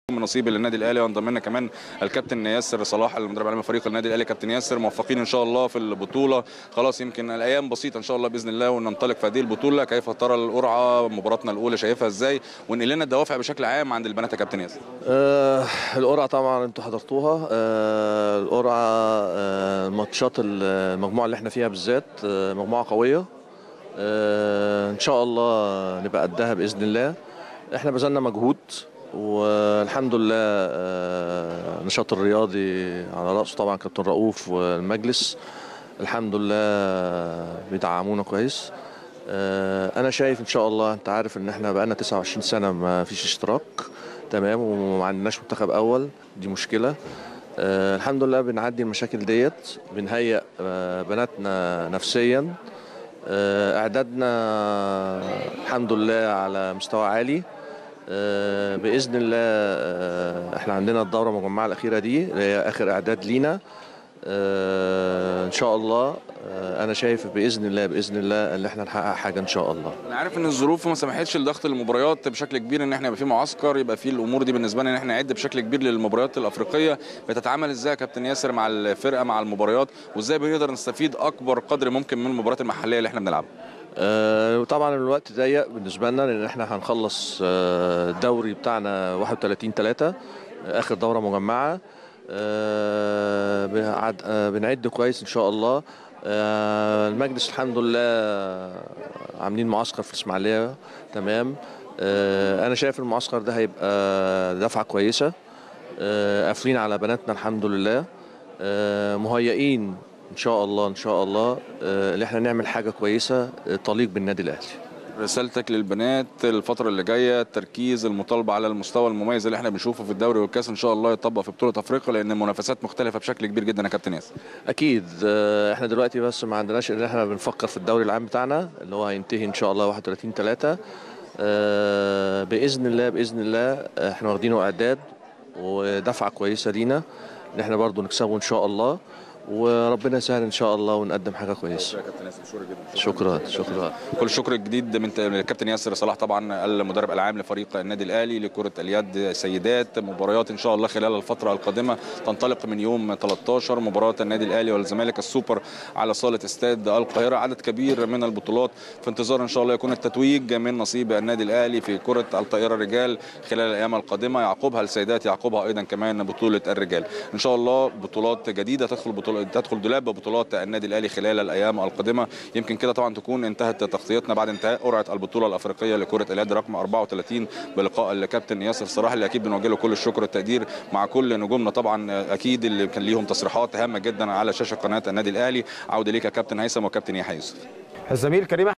من نصيب للنادي الاهلي، وانضم لنا كمان الكابتن ياسر صلاح المدرب العام لفريق النادي الاهلي. كابتن ياسر، موفقين ان شاء الله في البطوله، خلاص يمكن الايام بسيطه ان شاء الله باذن الله وننطلق في هذه البطوله. كيف ترى القرعه، مباراتنا الاولى شايفها ازاي، ونقل لنا الدوافع بشكل عام عند البنات يا كابتن ياسر؟ القرعه طبعا انتوا حضرتوها. القرعه ماتشات المجموعه اللي احنا فيها بالذات مجموعه قويه. ان شاء الله نبقى قدها باذن الله. احنا بذلنا مجهود والحمد لله. النشاط الرياضي على رأسه طبعا كابتن رؤوف والمجلس الحمد لله بيدعمونا كويس. انا شايف ان شاء الله، انت عارف ان احنا بقالنا 29 سنه ما فيش اشتراك، تمام، وما عندناش منتخب اول، دي مشكله. الحمد لله بنعدي المشاكل ديت، بنهيئ بناتنا نفسيا. اعدادنا الحمد لله على مستوى عالي. باذن الله احنا عندنا الدوره المجمعه الاخيره دي اللي هي اخر اعداد لينا. ان شاء الله. انا شايف باذن الله ان احنا نحقق حاجه ان شاء الله. انا عارف ان الظروف ما سمحتش لضغط المباريات بشكل كبير، ان احنا يبقى في معسكر، يبقى في الامور دي بالنسبه لنا ان احنا نعد بشكل كبير للمباريات الافريقيه. بتتعامل ازاي يا كابتن ياسر مع الفرقه مع المباريات، وازاي بنقدر نستفيد اكبر قدر ممكن من المباريات المحليه اللي احنا بنلعبها؟ طبعا الوقت ضيق بالنسبه لنا، لان احنا هنخلص الدوري بتاعنا 31/3 اخر دوره مجمعه. بنعد كويس ان شاء الله. المجلس الحمد لله عاملين معسكر في الاسماعيليه، تمام. انا شايف المعسكر ده هيبقى دفعه كويسه. قافلين على بناتنا الحمد لله. مهيئين ان شاء الله اللي احنا نعمل حاجه كويسه تليق بالنادي الاهلي. رسالتك للبنات الفترة اللي جاية، التركيز، المطالبة على المستوى المميز اللي احنا بنشوفه في الدوري والكاس ان شاء الله يطبق في بطولة افريقيا، لان المنافسات مختلفة بشكل كبير جدا يا كابتن ياسر. اكيد. احنا دلوقتي بس ما عندناش ان احنا بنفكر في الدوري العام بتاعنا اللي هو هينتهي ان شاء الله 31/3. باذن الله احنا واخدينه اعداد ودفعة كويسة لينا ان احنا برضو نكسبه ان شاء الله، وربنا يسهل ان شاء الله ونقدم حاجه كويسه. شكرا. كل الشكر الجديد من الكابتن ياسر صلاح، طبعا المدرب العام لفريق النادي الاهلي لكره اليد سيدات. مباريات ان شاء الله خلال الفتره القادمه تنطلق من يوم 13 مباراه النادي الاهلي والزمالك السوبر على صاله استاد القاهره. عدد كبير من البطولات في انتظار ان شاء الله يكون التتويج من نصيب النادي الاهلي في كره الطائره الرجال خلال الايام القادمه، يعقبها السيدات، يعقبها ايضا كمان بطوله الرجال. ان شاء الله بطولات جديده تدخل دولاب بطولات النادي الاهلي خلال الايام القادمه. يمكن كده طبعا تكون انتهت تغطيتنا بعد انتهاء قرعه البطوله الافريقيه لكره اليد رقم 34 بلقاء الكابتن ياسر صلاح، اللي اكيد بنوجه له كل الشكر والتقدير مع كل نجومنا طبعا، اكيد اللي كان ليهم تصريحات هامه جدا على شاشه قناه النادي الاهلي. عوده ليك يا كابتن هيثم وكابتن يحيى يوسف. الزميل كريم